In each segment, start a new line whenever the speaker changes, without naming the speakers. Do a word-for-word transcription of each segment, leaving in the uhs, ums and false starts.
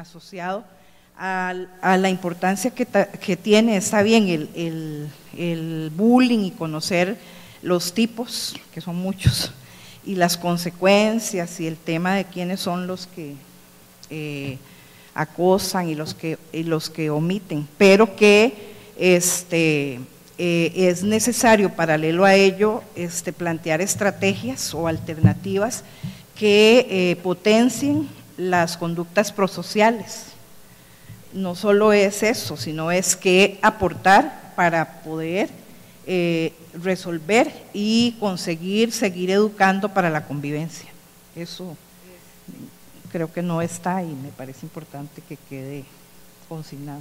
asociado a, a la importancia que, ta, que tiene, está bien, el, el, el bullying y conocer los tipos, que son muchos, y las consecuencias y el tema de quiénes son los que eh, acosan y los que, y los que omiten, pero que este, eh, es necesario, paralelo a ello, este, plantear estrategias o alternativas que eh, potencien las conductas prosociales. No solo es eso, sino es que aportar para poder eh, resolver y conseguir seguir educando para la convivencia. Eso creo que no está y me parece importante que quede consignado.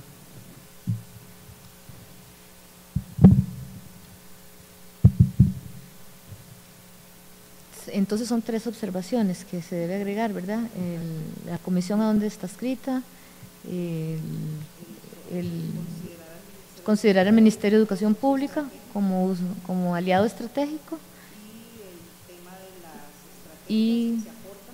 Entonces son tres observaciones que se debe agregar, ¿verdad? El, la comisión a dónde está escrita, el, el considerar el Ministerio de Educación Pública como, como aliado estratégico y,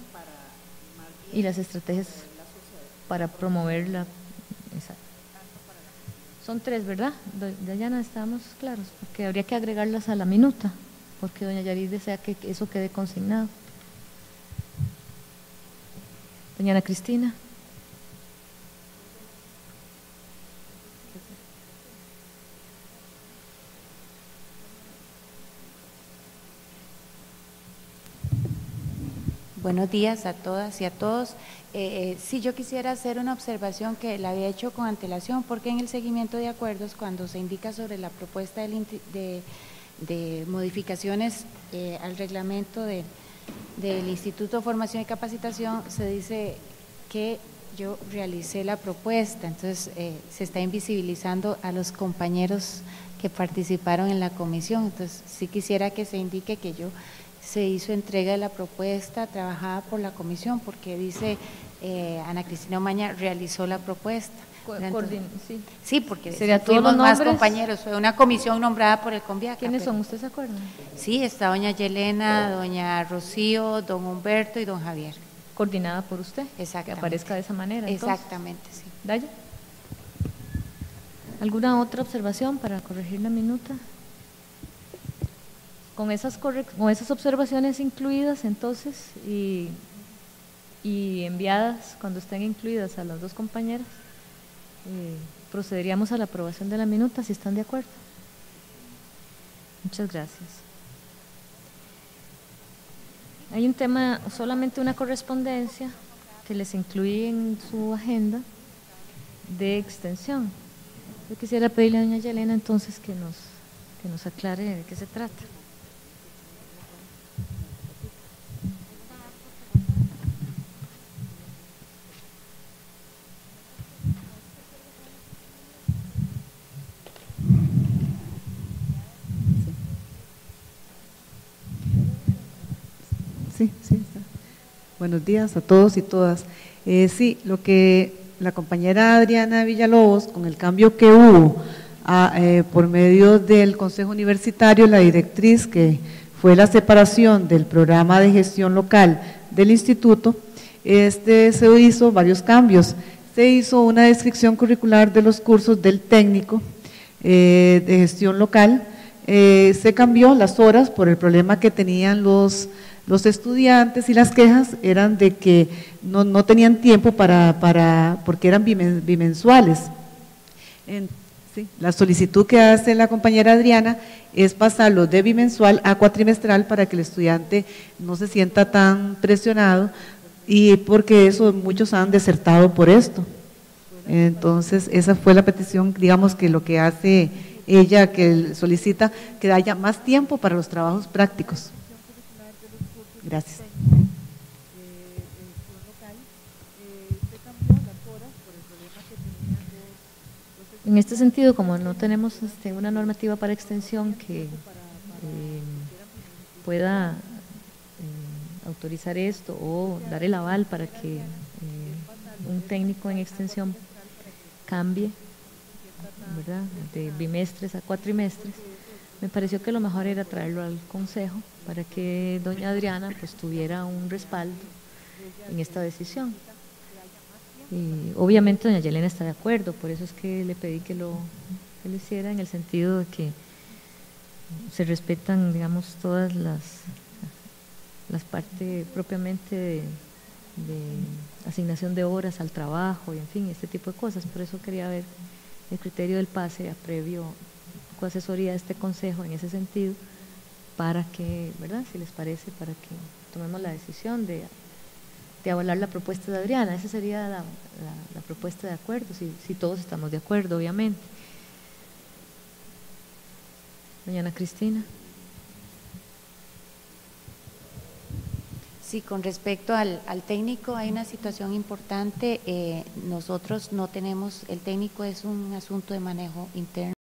y las estrategias para promover la… Exacto. Son tres, ¿verdad? Dayana, estamos claros, porque habría que agregarlas a la minuta, porque doña Yaris desea que eso quede consignado. Doña Ana Cristina.
Buenos días a todas y a todos. Eh, eh, sí, yo quisiera hacer una observación que la había hecho con antelación, porque en el seguimiento de acuerdos, cuando se indica sobre la propuesta del, de, de modificaciones eh, al reglamento de, del Instituto de Formación y Capacitación, se dice que yo realicé la propuesta, entonces eh, se está invisibilizando a los compañeros que participaron en la comisión, entonces sí quisiera que se indique que yo… se hizo entrega de la propuesta trabajada por la comisión, porque dice eh, Ana Cristina Omaña realizó la propuesta. Entonces, sí. sí, porque
¿Sería
fuimos
todos los
más
nombres?
Compañeros, fue una comisión nombrada por el CONVIACA.
¿Quiénes
pero,
son? ¿Ustedes se acuerdan?
Sí, está doña Yelena, doña Rocío, don Humberto y don Javier.
Coordinada por usted,
exactamente.
Que aparezca de esa manera. Entonces.
Exactamente, sí.
Daya. ¿Alguna otra observación para corregir la minuta? Con esas, con esas observaciones incluidas, entonces, y, y enviadas cuando estén incluidas a las dos compañeras, eh, procederíamos a la aprobación de la minuta, si están de acuerdo. Muchas gracias. Hay un tema, solamente una correspondencia que les incluí en su agenda de extensión. Yo quisiera pedirle a doña Yelena entonces que nos, que nos aclare de qué se trata.
Sí, sí, está. Buenos días a todos y todas. Eh, sí, lo que la compañera Adriana Villalobos, con el cambio que hubo a, eh, por medio del Consejo Universitario, la directriz que fue la separación del programa de gestión local del instituto, este se hizo varios cambios. Se hizo una descripción curricular de los cursos del técnico eh, de gestión local, eh, se cambió las horas por el problema que tenían los Los estudiantes y las quejas eran de que no, no tenían tiempo para, para, porque eran bimensuales. En, sí, la solicitud que hace la compañera Adriana es pasarlo de bimensual a cuatrimestral para que el estudiante no se sienta tan presionado, y porque eso muchos han desertado por esto. Entonces esa fue la petición, digamos que lo que hace ella, que solicita que haya más tiempo para los trabajos prácticos. Gracias.
En este sentido, como no tenemos este, una normativa para extensión que eh, pueda eh, autorizar esto o dar el aval para que eh, un técnico en extensión cambie, ¿verdad?, de bimestres a cuatrimestres, me pareció que lo mejor era traerlo al consejo para que doña Adriana pues tuviera un respaldo en esta decisión. Y obviamente doña Yelena está de acuerdo, por eso es que le pedí que lo, que lo hiciera, en el sentido de que se respetan, digamos, todas las, las partes propiamente de, de asignación de horas al trabajo y en fin, este tipo de cosas. Por eso quería ver el criterio del pase a previo con asesoría de este consejo en ese sentido, para que, ¿verdad?, si les parece, para que tomemos la decisión de, de avalar la propuesta de Adriana. Esa sería la, la, la propuesta de acuerdo, si, si todos estamos de acuerdo, obviamente. Doña Ana Cristina.
Sí, con respecto al, al técnico hay una situación importante. Eh, nosotros no tenemos, el técnico es un asunto de manejo interno.